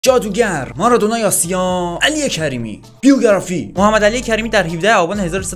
جادوگر، مارادونای آسیا، علی کریمی. بیوگرافی: محمد علی کریمی در 17 آبان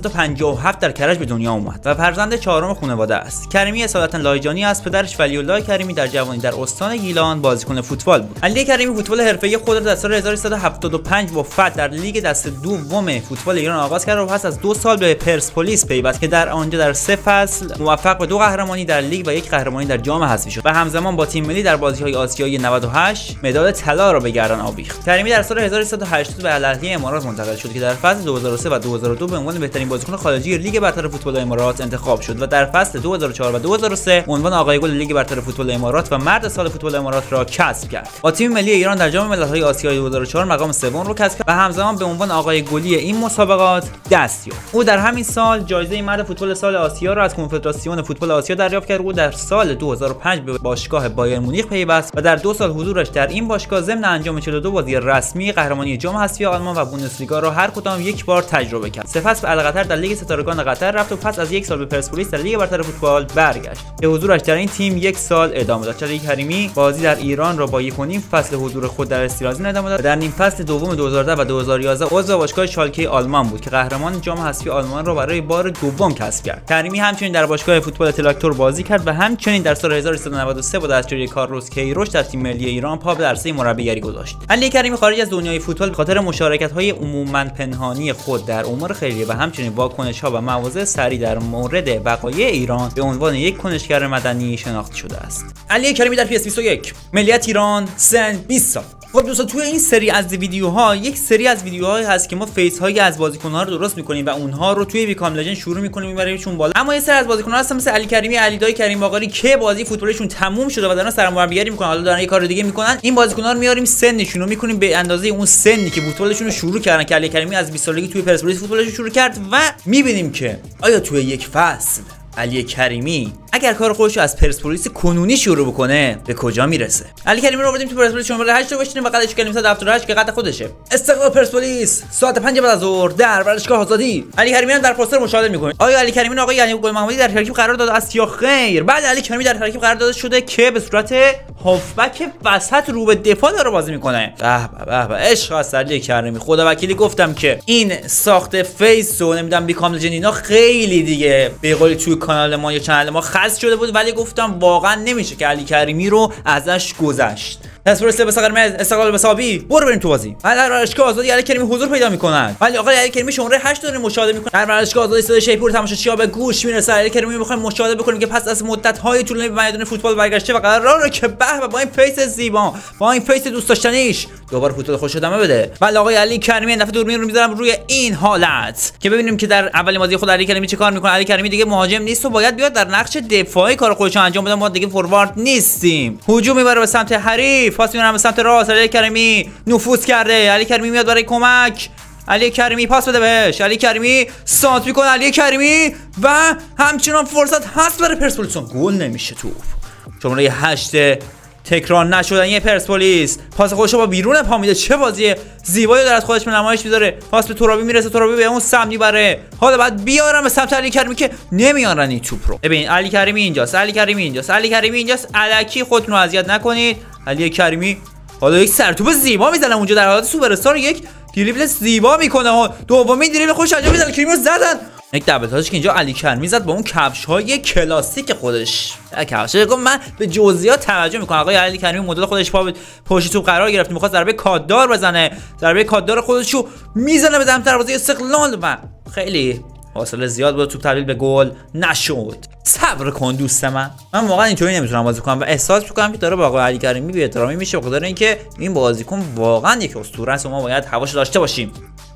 1357 در کرج به دنیا آمد و فرزند چهارم خانواده است. کریمی اصالتا لاهیجانی است. پدرش ولی‌الله کریمی در جوانی در استان گیلان بازیکن فوتبال بود. علی کریمی فوتبال حرفه‌ای خود را در سال 1375 با فتح در لیگ دسته دوم فوتبال ایران آغاز کرد و پس از 2 سال به پرسپولیس پیوست که در آنجا در 3 فصل موفق به 2 قهرمانی در لیگ و 1 قهرمانی در جام حذفی شد و همزمان با تیم ملی در بازی‌های آسیایی 98 مدال طلا را به گردن آویخت. کریمی در سال 1380 به الاهلی امارات منتقل شد که در فصل 2003 و 2002 به عنوان بهترین بازیکن خارجی لیگ برتر فوتبال امارات انتخاب شد و در فصل 2004 و 2003 عنوان آقای گل لیگ برتر فوتبال امارات و مرد سال فوتبال امارات را کسب کرد. با تیم ملی ایران در جام ملت‌های آسیایی 2004 مقام سوم را کسب کرد و همزمان به عنوان آقای گلی این مسابقات دست یافت. او در همین سال جایزه مرد فوتبال سال آسیا را از کنفدراسیون فوتبال آسیا دریافت کرد. او در سال 2005 به باشگاه بایر مونیخ پیوست و در 2 سال حضورش در این باشگاه ضمن انجام 42 بازی رسمی قهرمانی جام حذفی آلمان و بوندسلیگا را هر کدام 1 بار تجربه کرد. سپس به القطر در لیگ ستارگان قطر رفت و پس از 1 سال به پرسپولیس در لیگ برتر فوتبال برگشت. که حضورش در این تیم 1 سال ادامه داشت. علی کریمی بازی در ایران را با 1.5 فصل حضور خود در استرالزین ادامه داد و در نیم فصل دوم 2010 و 2011 عضو باشگاه شالکه آلمان بود که قهرمان جام حذفی آلمان را برای بار دوم کسب کرد. کریمی همچنین در باشگاه فوتبال تراکتور بازی کرد و همچنین در سال 1393 با دستیاری کارلوس کیروش در تیم ملی ایران پا به عرصه مربیگری گذاشت. علی کریمی خارج از دنیای فوتبال به خاطر مشارکت‌های عموماً پنهانی خود در امور خیریه و همچنین واکنش‌ها و مواضع سریع در مورد بقایای ایران به عنوان یک کنشگر مدنی شناخته شده است. علی کریمی در PS21 ملیت ایران، سن 20 سال. خب دوستان، توی این سری از ویدیوها یک سری از ویدیوهایی هست که ما فیس هایی از بازیکن‌ها رو درست می‌کنیم و اونها رو توی ویکام لژند شروع می‌کنیم میبریمشون بالا. اما یه سری از بازیکن‌ها هستن مثل علی کریمی، علیدای کریم باقری که بازی فوتبالشون تموم شده و دارن سرمربیگری می‌کنن، حالا دارن یه کار دیگه می‌کنن. این بازیکن‌ها رو میاریم سنشون رو می‌کنیم به اندازه اون سنی که فوتبالشون رو شروع کردن که علی کریمی از 20 سالگی توی پرسپولیس فوتبالش رو شروع کرد و می‌بینیم که آیا توی یک فصل علی کریمی اگر کار خودش رو از پرسپولیس کنونی شروع بکنه به کجا میرسه. علی کریمی رو آوردیم تو پرسپولیس شماره 8 رو بشینیم و قدش کلیم 178 که قد خودشه. استقلال پرسپولیس ساعت 5 بعد از ظهر در ورزشگاه آزادی. علی کریمی رو در پوستر مشاهده می‌کنید. آیا علی کریمی آقای یعنی گل محمدی در ترکیب قرار داده است یا خیر؟ بله، علی کریمی در ترکیب قرار داده شده که به صورت هافبک وسط رو به دفاع داره بازی میکنه. به عشق است علی کریمی. خدا وکیلی گفتم که این ساخت فیس و نمیدونم بیکام لژند اینا خیلی دیگه به قولی توی کانال ما یا چنل ما خاص شده بود، ولی گفتم واقعا نمیشه که علی کریمی رو ازش گذشت. پرسپولیس به قرمز، استقلال به سابی. برو بریم تو بازی. در ورزشگاه آزادی علی کریمی حضور پیدا میکنن. ولی آقای علی کریمی شماره 8 داره مشاهده میکنه. در ورزشگاه آزادی صدای شیپور تماشاچی‌ها به گوش میرسه. علی کریمی میخوایم مشاهده بکنیم که پس از مدت‌های طولانی به میدان فوتبال برگشته و قراره که به با این فیس زیبا، با این فیس دوست داشتنیش دوباره فوتبال خوش ادامه بده. ولی آقای علی کریمی این دفعه دوربین رو میذارم روی این حالت که ببینیم که در اولین بازی خود علی کریمی چه کار میکنه. علی کریمی دیگه مهاجم نیست و باید بیاد در نقش دفاعی کار خودش انجام بده. ما دیگه فوروارد نیستیم. هجوم میبره به سمت حریف، پاس میبره به سمت علی کریمی نفوذ کرده. علی کریمی میاد برای کمک. علی کریمی پاس بده بهش. علی کریمی سانت میکنه. علی کریمی و همچنان فرصت هست برای پرسپولیس. گل نمیشه. توپ شماره 8 تکرار نشدن یه پرسپولیس. پاس خودشو با بیرون پا میده. چه بازی زیبایی داره از خودش به نمایش میذاره. پاس به ترابی میرسه. ترابی به اون سمت میبره. حالا بعد بیارم به سمت علی کریمی که نمیارن این توپ رو. ببین علی کریمی اینجاست. علی کریمی اینجاست. علی کریمی اینجاست. الکی خودتون رو اذیت نکنید. علی کریمی حالا یک سرتوب زیبا میزنه اونجا در حالت سوپر استار. یک دریبل زیبا میکنه ها. دومین دریبل خوش انجام میده. کریمو زدن. یک دبل تاچ که اینجا علی کریمی زد با اون کفش‌های کلاسیک خودش. کفشش گفت من به جزئیات توجه میکنم. آقای علی کریمی مدل خودش پا پشت توپ قرار گرفت، میخواد ضربه کاددار بزنه. ضربه کاددار خودشو میزنه به دم دروازه استقلال و خیلی فاصله زیاد بود. توپ تبدیل به گل نشد. صبر کن دوست من واقعا اینطوری نمیتونم بازی کنم و احساس میکنم که داره با آقای علی کریمی بی‌احترامی میشه، بخاطر اینکه این بازیکن واقعا یک اسطوره است و ما باید حواسش داشته باشیم.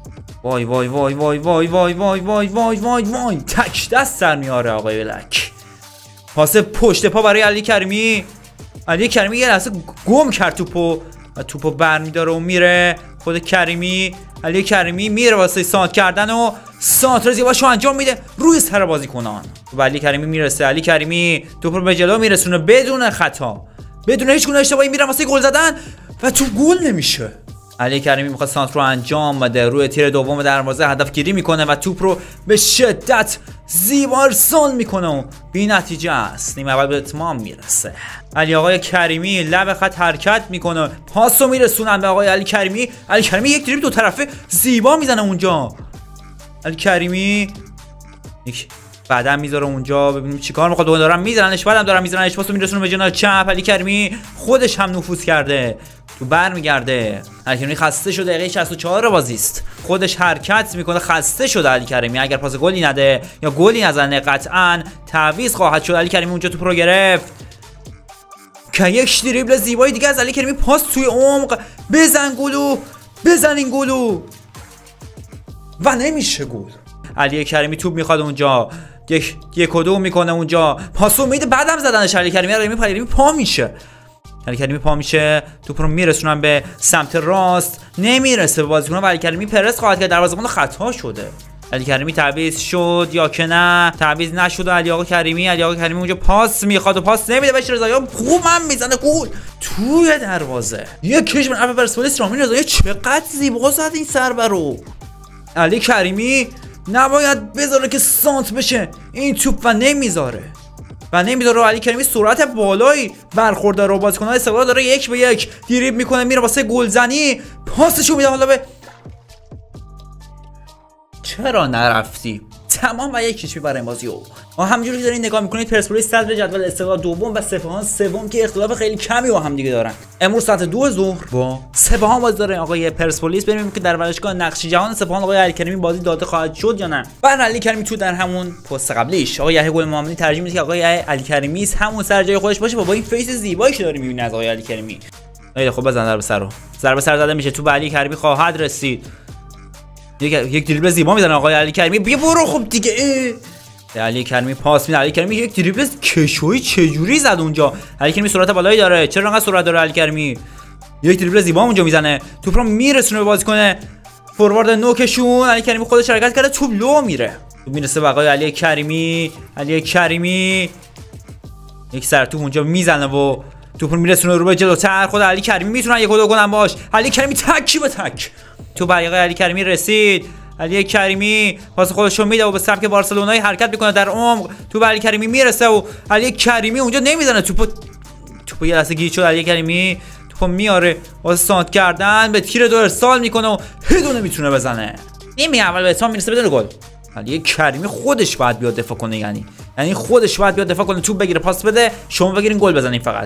وای وای وای وای وای وای وای وای وای وای وای تک دست سر میاره آقای بلک. پاس پشت پا برای علی کریمی. علی کریمی یه لحظه گم کرد توپو و توپو برمیداره و میره خود کریمی. علی کریمی میره واسه سانت کردن و سانتر زیباشو انجام میده روی سر بازیکنان. و علی کریمی میرسه. علی کریمی توپ رو به جلو میرسونه بدون خطا، بدون هیچ گونه اشتباهی میره واسه گل زدن و تو گل نمیشه. علی کریمی میخواد سانتر رو انجام بده، روی تیر دوم دروازه هدف گیری میکنه و توپ رو به شدت زیبا ارسال میکنه و بی نتیجه است. نیمه اول به اتمام میرسه. علی آقای کریمی لب خط حرکت میکنه، پاس رو میرسونن به آقای علی کریمی. علی کریمی یک دریبل دو طرفه زیبا میزنه اونجا. علی کریمی یک بعدم میذاره اونجا، ببینیم چیکار میخواد. دارن میزننش، بعدم دارن میزننش، پاسو میرسونه به جناح چپ. علی کریمی خودش هم نفوذ کرده، تو برمیگرده. علی کریمی خسته شده، دقیقه 64 بازی است. خودش حرکت میکنه، خسته شده علی کریمی. اگر پاس گلی نده یا گلی نزنه قطعا تعویض خواهد شد. علی کریمی اونجا توپ رو گرفت که یک دریبل زیبایی دیگه از علی کریمی، پاس توی عمق، بزن گلو، بزن این گلو و نمیشه گل. علی کریمی توپ میخواد اونجا، یک و دو میکنه اونجا، پاسو میده، بعدم زدنش علی کریمی پا میشه. علی کریمی پا میشه، توپ رو میرسونن به سمت راست، نمیرسه به بازیکن و علی کریمی پرس خواهد کرد. دروازه‌بان خطا شده. علی کریمی تعویض شد یا که نه؟ تعویض نشد. علی آقا کریمی اونجا پاس میخواد و پاس نمیده بهش. رضایی خوب هم میزنه گل توی دروازه. یک کشمن اف پرسپولیس رامین رضایی چقدر زیبا زد این ضربه رو. علی کریمی نباید بذاره که سانت بشه این توپ و نمیذاره. علی کریمی سرعت بالایی برخورده رو، بازیکن‌ها استقلال داره 1 به 1 دریبل میکنه، میره واسه گلزنی، پاسشو میده حالا به چرا نرفتی؟ تمام و یک کشمی برای این بازی. همونجوری که دارین نگاه میکنید پرسپولیس صدر جدول، استقلال دوم و سپاهان سوم که اختلاف خیلی کمی با هم دیگه دارن. امروز ساعت 2 ظهر با سپاهان بازی داره آقای پرسپولیس. ببینیم که در ورزشگاه نقش جهان سپاهان آقای علی کریمی بازی داده خواهد شد یا نه. بعد علی کریمی تو در همون پست قبلیش آقای یحیی گل محمدی ترجیح میده که آقای علی کریمی همون سر جای خودش باشه با این فیس زیبایی که داریم میبینید از آقای علی کریمی. خیلی خوب، بزن ضربه سر زده میشه، تو به علی کریمی خواهد رسید. یک دریبل زیبا میزنه آقای علی کریمی، بیا برو خوب دیگه. علی کریمی پاس میده، علی کریمی یک دریبل کشویی چجوری زد اونجا. علی کریمی سرعت بالایی داره، چرا انقدر سرعت داره علی کریمی؟ یک دریبل زیبا اونجا میزنه، توپ رو میرسونه به بازیکن فوروارد نوکشون. علی کریمی خودش حرکت کرده، توپ لو میره، توپ میرسه به آقای علی کریمی یک سر توپ اونجا میزنه و توپ رو میرسونه رو به جلوتر. خود علی کریمی میتونن یک و دو کنن باش. علی کریمی تکی به تک تو برای علی کریمی رسید. علی کریمی پاس خودش رو میده و به سمت بارسلونایی حرکت میکنه در عمق. تو علی کریمی میرسه و علی کریمی اونجا نمیزنه، توپ یه لحظه گیج شد. علی کریمی توپو میاره واسه سانت کردن، به تیر دو ارسال میکنه و هیچ نمیتونه بزنه. نیمه اول به اتمام میرسه بدون گل. علی کریمی خودش باید بیاد دفاع کنه، یعنی خودش باید بیاد دفاع کنه، توپ بگیره، پاس بده، شما بگیرین گل بزنین فقط.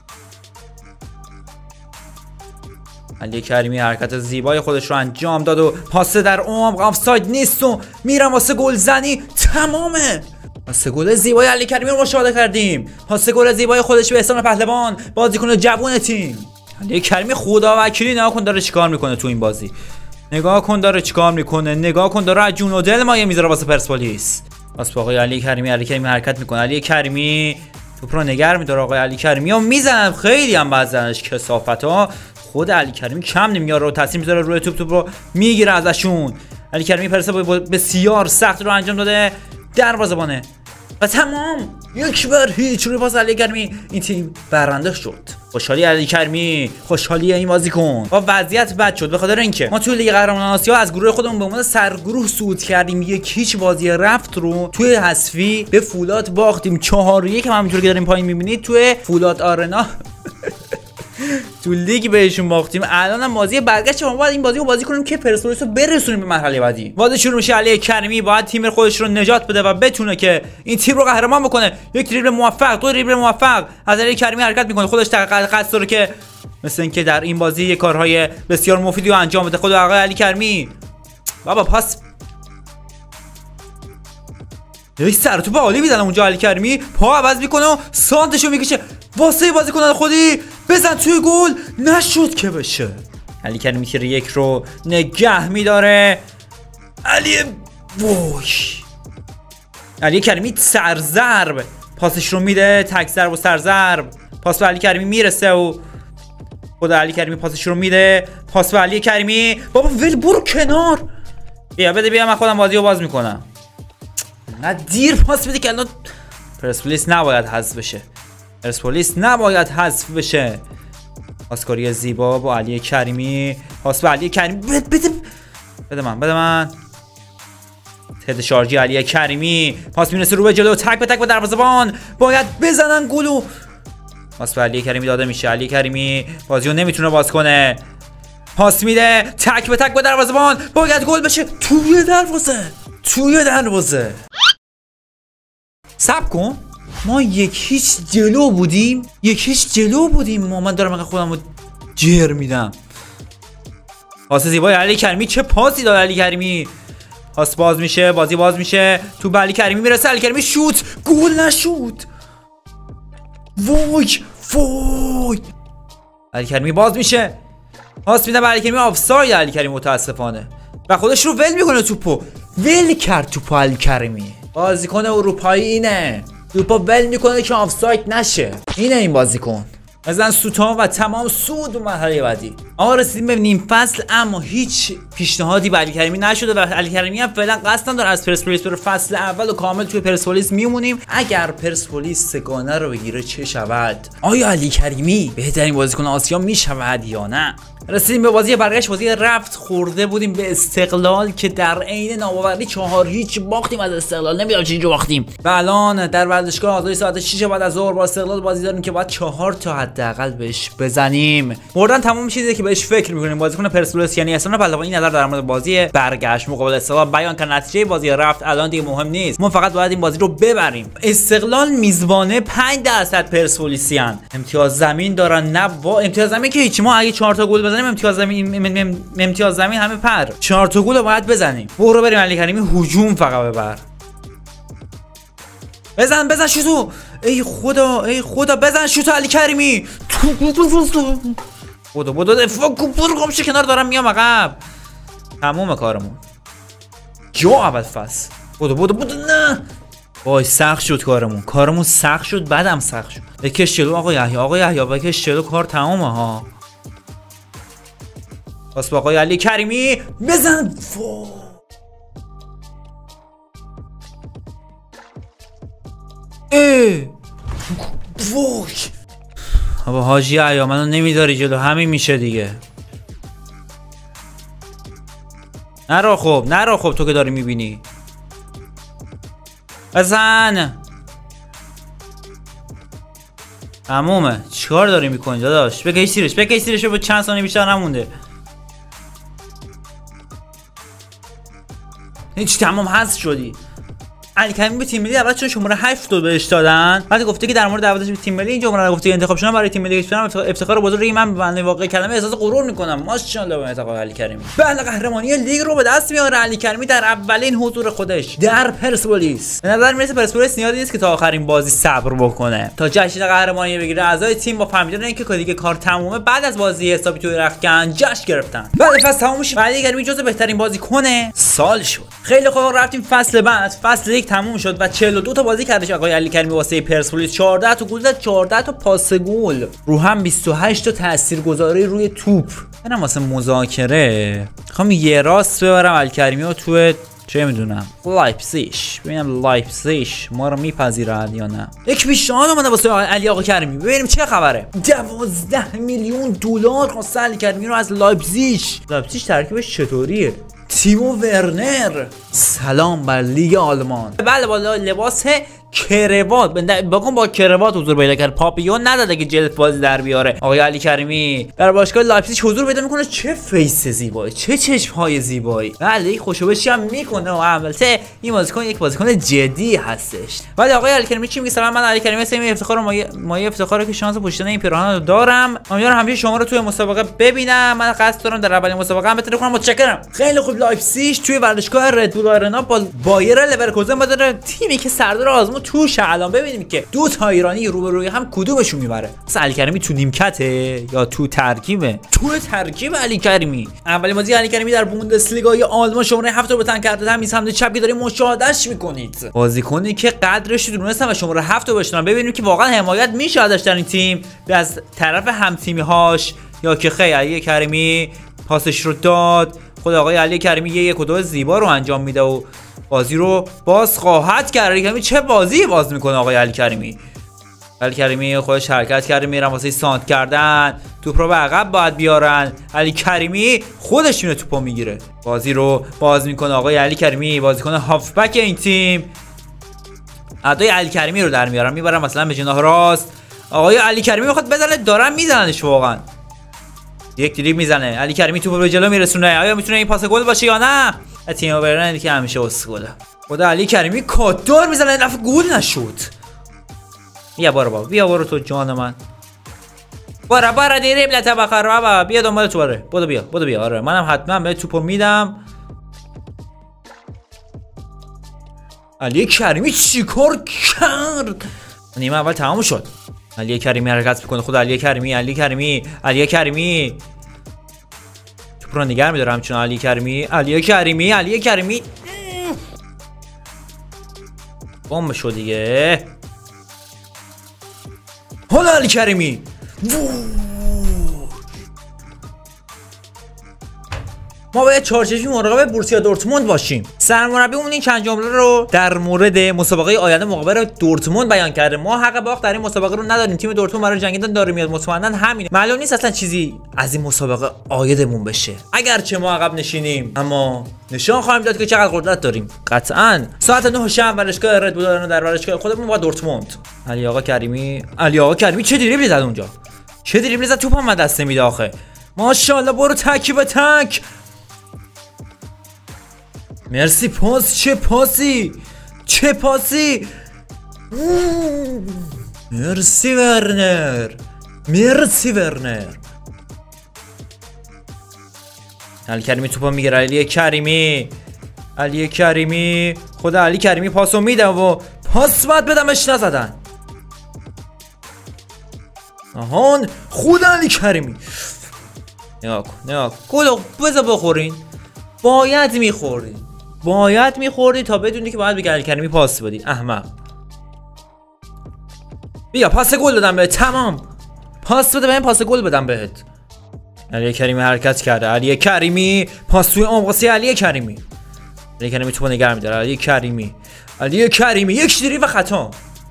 علی کریمی حرکت زیبای خودش رو انجام داد و پاس در عمق، آفساید نیست و میرم واسه گلزنی. تمامه. پاس گل زیبای علی کریمی رو مشاهده کردیم، پاس گل زیبای خودش به احسان پهلوان، بازیکن جوان تیم. علی کریمی خداوکیلی نگاه کن داره چیکار میکنه تو این بازی، نگاه کن داره از جون و دل مایه میذاره واسه پرسپولیس. پاس با آقای علی کریمی حرکت میکنه. علی کریمی توپ رو نگه میداره، آقای علی کریمی رو میزنه، خیلی هم بعضنش کثافت‌ها. خود علی کریمی کم نمیاره و تصمیم میذاره روی توپ رو میگیره ازشون. علی کریمی پرسه بسیار سخت رو انجام داده، دروازه‌بانه و تمام. 1-0 روی پاس علی کریمی این تیم برنده شد. خوشحالی علی کریمی، خوشحالی این بازیکن. با وضعیت بد شد به خاطر اینکه ما توی لیگ قهرمانان آسیا از گروه خودمون به عنوان سرگروه صعود کردیم. 1-0 بازی رفت رو توی حذفی به فولاد باختیم. 4-1 همونجوری که داریم پایین میبینید توی فولاد آرنا تو لیگ بهشون باختیم. الان هم بازی برگشت، ما باید این بازی رو بازی کنیم که پرسپولیس رو برسونیم به مرحله بعدی. بازی شروع میشه. علی کریمی باید تیم خودش رو نجات بده و بتونه که این تیم رو قهرمان بکنه. یک دریبل موفق، دو دریبل موفق از علی کریمی حرکت میکنه، خودش قصد داره که مثل اینکه در این بازی کارهای بسیار مفیدی رو انجام بده. خود آقای علی کریمی بابا پاس یک سر توپ عالی میزنه اونجا. علی کریمی پا عوض میکنه و سانتشو میکشه واسه بازیکن خودی، بزن توی گل، نشد که بشه. علی کریمی تیر 1 رو نگه میداره. علی کریمی سرضرب پاسش رو میده، تک ضرب و سرضرب. پاس به علی کریمی میرسه و خود علی کریمی پاسش رو میده. پاس به علی کریمی، بابا ول برو کنار، بیا من خودم بازی رو باز میکنم. نه دیر پاس بده که الان پرسپولیس نباید حذف بشه. پاسکاری زیبا با علی کریمی. پاس به علی کریمی. بده من. تد شارژی علی کریمی. پاس میرسه رو به جلو، تک به تک با دروازه‌بان. باید بزنن گلو. پاس به علی کریمی داده میشه. علی کریمی بازیو نمیتونه باز کنه. پاس میده تک به تک با دروازه‌بان. باید گل بشه. توی دروازه. صبر کن. ما 1-0 جلو بودیم. من دارم اینقدر خودمو جر میدم. پاس زیبای علی کریمی. چه پاسی داد علی کریمی. پاس باز میشه. بازی باز میشه. تو به علی کریمی میرسه. علی کریمی شوت. گل نشد. وای. علی کریمی باز میشه. پاس میده به علی کریمی. آفساید علی کریمی متاسفانه. و خودش رو ول میکنه. توپو ول کرد. توپو علی کریمی. بازیکن اروپایی اینه. توپو ول میکنه که آفساید نشه. اینه این بازیکن. بزن سوتا و تمام سود و مرحله بعدی. آقا رسیدیم به نیم فصل اما هیچ پیشنهادی به علی کریمی نشده و علی کریمی هم فعلا قصد نداره از پرسپولیس بره. فصل اول و کامل توی پرسپولیس میمونیم. اگر پرسپولیس سگانه رو بگیره چه شود؟ آیا علی کریمی بهترین بازیکن آسیا میشود یا نه؟ رسیدیم به بازی برگشت. بازی رفت خورده بودیم به استقلال که در عین ناباوری 4-0 باختیم از استقلال. نمیدونم چجوری باختیم. و الان در ورزشگاه آزادی ساعت 6 بعد از ظهر با استقلال بازی داریم که باید 4 تا حداقل بهش بزنیم. مردن تمام چیزی که بهش فکر می‌کنیم. بازیکن پرسپولیس یعنی اصلا پهلوانی نظر در مورد بازی برگشت مقابل استقلال بیان که نتیجه بازی رفت الان دیگه مهم نیست. ما فقط باید این بازی رو ببریم. استقلال میزبانه 5% پرسپولیسیان. امتیاز زمین دارن. نه با امتیاز زمین که هیچ. ما اگه 4 تا گل امتیاز زمین همه پر. 4 تا گل باید بزنیم. برو بریم علی کریمی هجوم فقط ببر. بزن شوتو. ای خدا بزن شوتو علی کریمی. خدا دفاع برو گمشه کنار. دارم میام عقب. تموم کارمون. جو اول فصل. خدا نه. وای سخت شد کارمون سخت شد. بعدم سخت شد. بکش جلو آقا یحیی بکش جلو. کار تمومه ها. پاس با آقای علی کریمی. بزن. وای بابا حاجی عیا منو نمیداری جلو. همین میشه دیگه. نرو خب تو که داری میبینی. بزن. تمومه. چیکار داری میکنی داداش؟ بکش زیرش با چند ثانیه بیشتر نمونده. هیچ تمام حذف شدی. علی کریمی به تیم ملی اول چون شماره 7 رو بهش دادن. بعد گفته که در مورد دعوتش به تیم ملی این جمله رو گفته انتخاب شدن برای تیم ملی کشورم افتخار بزرگی من به معنی واقعی کلمه احساس غرور میکنم. ماشاءالله به انتخاب علی کریمی. بله قهرمانی لیگ رو به دست میاره علی کریمی در اولین حضور خودش در پرسپولیس. به نظر میرسه پرسپولیس نیازی نیست که تا آخرین بازی صبر بکنه تا جشن قهرمانی بگیره. اعضای تیم با فهمیدن اینکه دیگه کار تمومه بعد از بازی حسابی توی رختکن جشن گرفتن. بله فصل تموم شد. علی کریمی جزو بهترین بازیکن سال شد. خیلی خوب رفتیم فصل بعد. فصل لیگ تموم شد و 42 تا بازی کردش آقای علی کریمی واسه پرسپولیس. 14 تا گل زد. 14 تا پاس گل. رو هم 28 تا تاثیرگذاری روی توپ. منم واسه مذاکره میخوام یه راست ببرم علی کریمی رو تو چه میدونم لایپزیگ. ببینم لایپزیگ ما رو میپذیرد یا نه. یک پیشنهاد اومده واسه علی آقا کریمی. ببینیم چه خبره. 12 میلیون دلار خواسته علی کریمی رو از لایپزیگ. ترکیبش چطوریه؟ تیمو ورنر. سلام بر لیگ آلمان. بله با لباس کروات با کروات حضور پیدا کرد. پاپیون نداده که جلد بازی در بیاره. آقای علی کریمی در باشگاه لایپزیگ حضور پیدا میکنه. چه فیس زیبایی، چه چشم‌های زیبایی. بله خوشوبشی هم میکنه و البته این بازیکن یک بازیکن جدی هستش. ولی آقای علی کریمی چی میگه؟ سلام من علی کریمی هستم. افتخار مایه افتخاره که شانس پوشیدن این پیراهن رو دارم. امیدوارم همیشه شما رو توی مسابقه ببینم. من قصد دارم در اولین مسابقه هم بتونم. متشکرم. خیلی خوب. لایپزیگ توی ورزشگاه ردبول آرنا با بایر لورکوزن بداره. تیمی که سردار آزمون توش. الان ببینیم که دو تا ایرانی روبروی هم کدومشون میبره. علی کریمی تو نیمکته یا تو ترکیبه؟ تو ترکیب علی کریمی. اولین بازی علی کریمی در بوندسلیگای آلمان شماره 7 رو به تن کرده. همین سمت چپ که داریم مشاهدهش میکنید. بازیکنی که قدرش رو دونستم و شماره 7 رو بشنم. ببینیم که واقعا حمایت میشه ازش در این تیم از طرف همتیمی هاش یا که خیلی. علی کریمی پاسش رو داد. خود آقای علی کریمی یک و دو زیبا رو انجام میده و بازی رو باز خواهد کرد. علی کریمی چه بازی باز میکنه آقای علی کریمی. علی کریمی خودش حرکت کرده میرن واسه سانت کردن، توپ رو به عقب باید بیارن. علی کریمی خودش میره توپو میگیره، بازی رو باز میکنه آقای علی کریمی، بازیکن هافبک این تیم. ادای علی کریمی رو در میارن میبرن مثلا به جناح راست. آقای علی کریمی میخواد بزنه، دارن میزننش واقعا. یک دریبل میزنه علی کریمی، توپو به جلو میرسونه. آیا میتونه این پاس گل باشه یا نه؟ تیم برنامه که همیشه اسکوله. خدا علی کریمی کاتدار میزنه، این دفعه گل نشد. بیا بابا، بیا برو تو جان من. برا دریبل تا بخر بابا، بیا دنبال تو بره. بدو بیا. آره منم حتما به توپو میدم. علی کریمی چیکار کرد؟ نیمه اول تمام شد. علی کریمی حرکت میکنه. خود علی کریمی توپ رو نگه میداره همچنان. علی کریمی بمب شد دیگه. حالا علی کریمی ما باید چارچشمی مراقب بورسیا دورتموند باشیم. سرمربیمون این چند جمله رو در مورد مسابقه آینده مقابل دورتموند بیان کرده. ما حق باخت در این مسابقه رو نداریم. تیم دورتموند برای جنگیدن داره میاد، مطمئنا همینه. معلوم نیست اصلا چیزی از این مسابقه عایدمون بشه. اگرچه ما عقب نشینیم اما نشان خواهیم داد که چقدر قدرت داریم. قطعاً ساعت 9 شب ورزشگاه رد بول در ورزشگاه خودمون با دورتموند. علی آقا کریمی چه دریبلی زد اونجا، چه دریبلی زد، توپم من دست نمیده آخه. ماشاءالله برو تک به تک. مرسی پاس، چه پاسی مرسی ورنر. علی کریمی توپو میگیره. علی کریمی خدا علی کریمی پاسو میده و پاس باید بدمش نزدن. آهان خود علی کریمی نگاه کن گلو بذار بخورین. باید میخوردی تا بدونی که باید به علی کریمی پاس بدی. احمق. بیا پاس گل دادم بهت. تمام پاس بده بهم، پاس گل بدم بهت. علی کریمی حرکت کرده. علی کریمی پاس توی عمق واسه علی کریمی توپو نگه می‌داره. علی کریمی یک دریبل و خطا.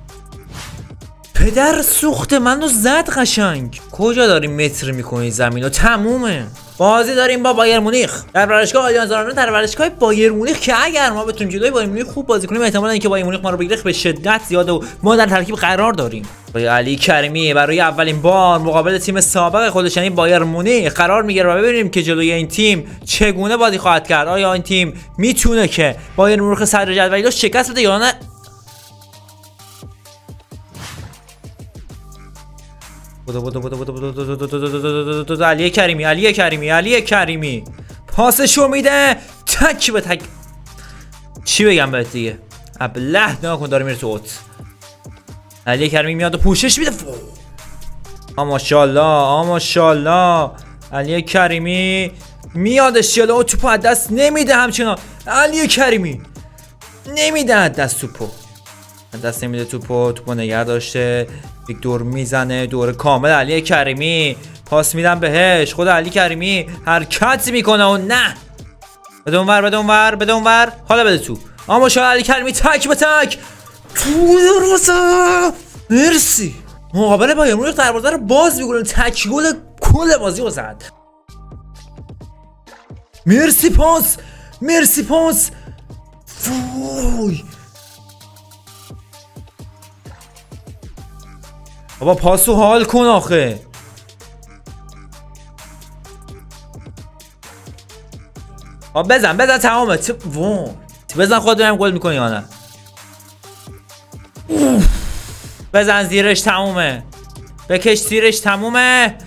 پدر سوخت منو زد قشنگ. کجا داری متر میکنی زمینو؟ تمومه. بازی داریم با بایر مونیخ در ورزشگاه آلیانز آرنا، در ورزشگاه بایر مونیخ که اگر ما بتونیم جلوی بایر مونیخ خوب بازی کنیم احتمال اینکه بایر مونیخ ما رو بگیره به شدت زیاده و ما در ترکیب قرار داریم. علی کریمی برای اولین بار مقابل تیم سابق خودش یعنی بایر مونیخ قرار میگیره و ببینیم که جلوی این تیم چگونه بازی خواهد کرد. آیا این تیم میتونه که بایر مونیخ صدر جدولی رو شکست بده یا نه؟ علی کریمی پاسشو میده تک به تک. چی بگم بهت دیگه؟ ابله نکن داره میره تو اوت. علی کریمی میاد و پوشش میده. ماشاءالله علی کریمی میادش جلو و توپو از دست نمیده. همچنان علی کریمی نمیده دست توپو نگه داشته. یک دور میزنه، دور کامل. علی کریمی پاس میدم بهش. خود علی کریمی حرکت میکنه و نه بده اونور. حالا بده تو. اما شاید علی کریمی تک به تک تو دروازه. مرسی. مقابل بایر مونیخ دروازه رو باز میکنه. تک گل کل بازی رو زد. مرسی پاس. فوی بابا پاسو حال کن آخه. بزن تمامه. بزن خود ببینم گل میکنی یا نه. بزن زیرش تمومه. بکش زیرش تمومه.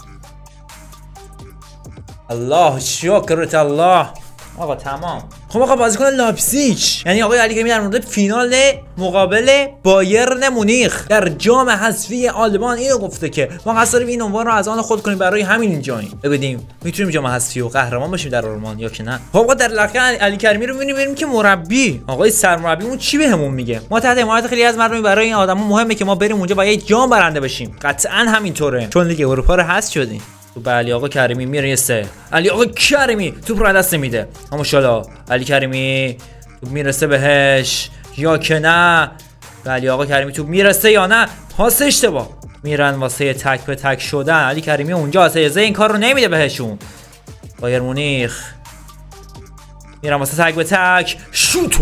الله شکرت الله. آقا تمام. خب آقا بازیکن لایپزیگ یعنی آقای علی کریمی در مورد فینال مقابل بایرن مونیخ در جام حذفی آلمان اینو گفته که ما قصد داریم این عنوان رو از آن خود کنیم، برای همین اینجاییم ببینیم میتونیم جام حذفی و قهرمان باشیم در آلمان یا که نه. خب آقا در لقطه علی کریمی رو میبینیم که مربی آقای سرمربیمون چی بهمون میگه. ما تحت حمایت خیلی از مردم برای این آدما مهمه که ما بریم اونجا و یک جام برنده بشیم. قطعا همینطوره چون لیگ اروپا رو حذف شدیم. تو به علی آقا کریمی میرسه. علی آقا کریمی توپ رو دست نمیده. ماشاءالله علی کریمی توپ میرسه بهش یا که نه. ولی آقا کریمی توپ میرسه یا نه؟ پاس اشتباه. میرن واسه تک به تک شدن. علی کریمی اونجا اجازه این کار رو نمیده بهشون. بایر مونیخ میرن واسه تک به تک شوتو.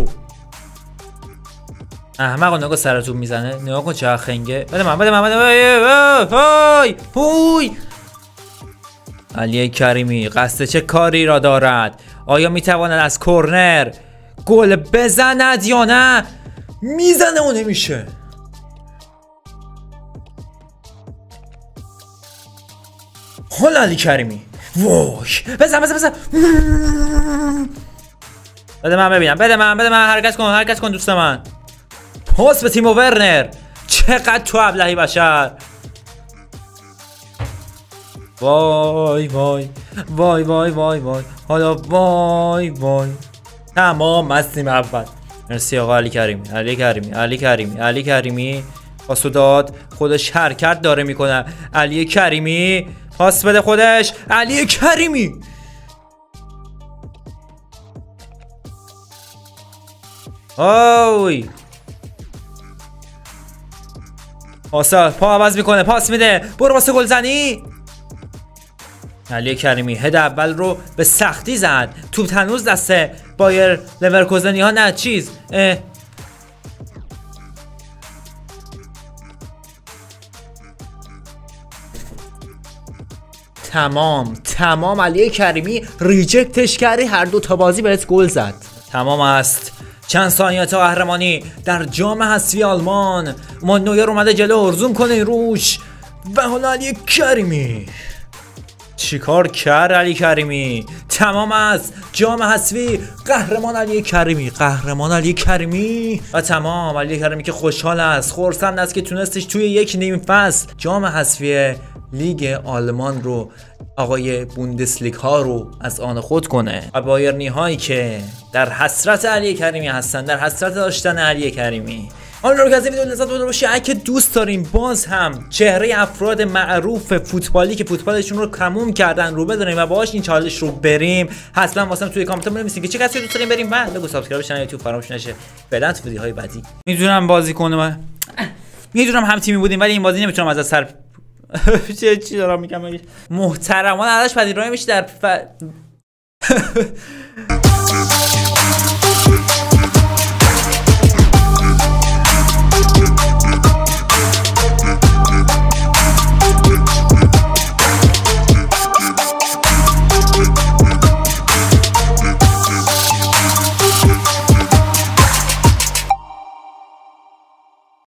احمق نگاه سر توپ میزنه. نگاه کن چه خنگه. بده من. هوی علی کریمی قصد چه کاری را دارد؟ آیا میتواند از کرنر گل بزند یا نه؟ میزنه و نمیشه. حالا علی کریمی وای بزن. بده من ببینم. بده من. حرکت کن دوست من. پاس به تیمو ورنر. چقدر تو ابلهی بشر. وای حالا وای تمام هستیم اول. مرسی آقا علی کریمی پاسو داد. خودش حرکت داره میکنه. علی کریمی پاس بده خودش. علی کریمی اوی پا عوض میکنه. پاس میده. برو واسه گلزنی. علی کریمی هد اول رو به سختی زد. توپ هنوز دسته بایر لورکوزنی ها. نه چیز تمام علی کریمی ریجکتش کردی. هر دو تا بازی بهت گل زد. تمام است. چند ثانیه تا قهرمانی در جام حذفی آلمان. ما نویر اومده جلو ارزوم کنه روش. و حالا علی کریمی چیکار کرد؟ علی کریمی تمام است. جام حذفی قهرمان علی کریمی و تمام. علی کریمی که خوشحال است، خرسند است که تونستش توی یک نیم فصل جام حذفی لیگ آلمان رو، آقای بوندسلیگ ها رو از آن خود کنه. و بایرنی هایی که در حسرت علی کریمی هستن، در حسرت داشتن علی کریمی. امیدوارم که از این ویدیو لذت برده باشی. اگه دوست دارین باز هم چهره افراد معروف فوتبالی که فوتبالشون رو تموم کردن رو بدونیم و باهاش این چالش رو بریم، حتما واسم توی کامنت بنویسین که چه کسی دوست دارین بریم. و بگو سابسکرایب کانال یوتیوب فراموش نشه. فعلا تو ویدیوهای بعدی میدونم بازی کنه. میدونم هم تیمی بودیم ولی این بازی نمیتونم از سر چی دارم میگم. محترمانه ازش پذیرایی میشه در